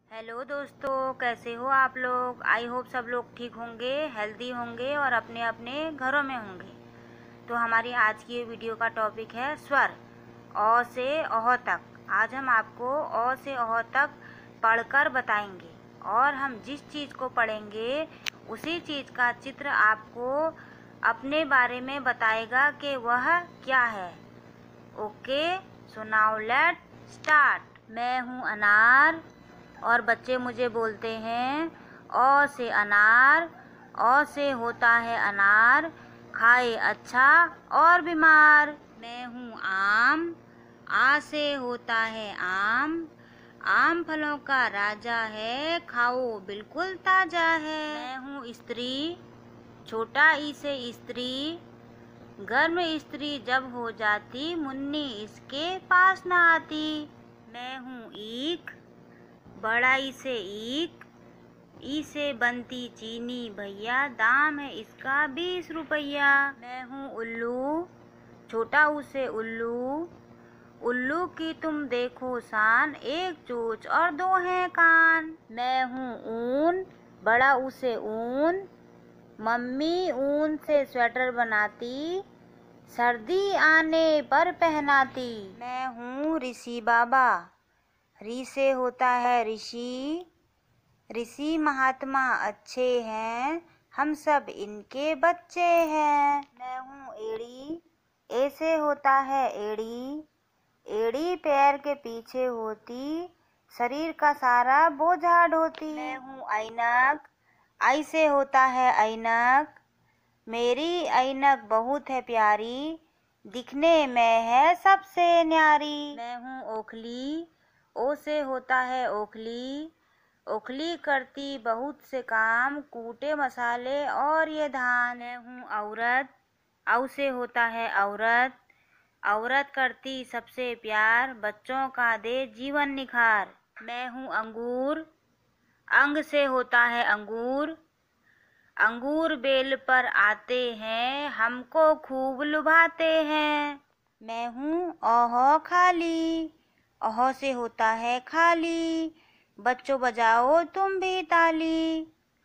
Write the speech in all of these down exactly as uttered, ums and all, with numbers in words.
Hello दोस्तों, कैसे हो आप लोग। आई होप सब लोग ठीक होंगे, हेल्दी होंगे और अपने अपने घरों में होंगे। तो हमारी आज की ये वीडियो का टॉपिक है स्वर, अ से अह तक। आज हम आपको अ से अह तक पढ़कर बताएंगे और हम जिस चीज़ को पढ़ेंगे उसी चीज़ का चित्र आपको अपने बारे में बताएगा कि वह क्या है। Okay, so now let start. मैं हूँ अनार और बच्चे मुझे बोलते हैं अ से अनार। अ से होता है अनार, खाए अच्छा और बीमार। मैं हूँ आम। आ से होता है आम। आम फलों का राजा है, खाओ बिल्कुल ताजा है। मैं हूँ स्त्री। छोटा ई से स्त्री। गर्म स्त्री जब हो जाती, मुन्नी इसके पास न आती। मैं हूँ ईख। बड़ा ई से ईख। ई से बनती चीनी भैया, दाम है इसका बीस रुपया। मैं हूँ उल्लू। छोटा ऊ से उल्लू। उल्लू की तुम देखो शान, एक चोंच और दो हैं कान। मैं हूँ ऊन। बड़ा ऊ से ऊन। मम्मी ऊन से स्वेटर बनाती, सर्दी आने पर पहनाती। मैं हूँ ऋषि बाबा। ऋ से होता है ऋषि। ऋषि महात्मा अच्छे हैं, हम सब इनके बच्चे हैं। मैं हूँ एड़ी। ए से होता है एड़ी। एड़ी पैर के पीछे होती, शरीर का सारा बोझा ढोती। मैं हूँ ऐनक। आई से होता है ऐनक। मेरी ऐनक बहुत है प्यारी, दिखने में है सबसे न्यारी। मैं हूँ ओखली। ओ से होता है ओखली। ओखली करती बहुत से काम, कूटे मसाले और ये धान। मैं हूँ औरत। औ से होता है औरत। औरत करती सबसे प्यार, बच्चों का दे जीवन निखार। मैं हूँ अंगूर। अंग से होता है अंगूर। अंगूर बेल पर आते हैं, हमको खूब लुभाते हैं। मैं हूँ अह खाली। अह से होता है खाली, बच्चों बजाओ तुम भी ताली।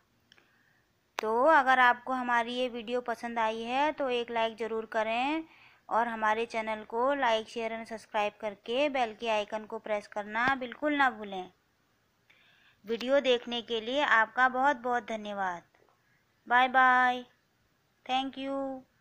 तो अगर आपको हमारी ये वीडियो पसंद आई है तो एक लाइक ज़रूर करें और हमारे चैनल को लाइक शेयर एंड सब्सक्राइब करके बेल के आइकन को प्रेस करना बिल्कुल ना भूलें। वीडियो देखने के लिए आपका बहुत बहुत धन्यवाद। Bye bye. Thank you.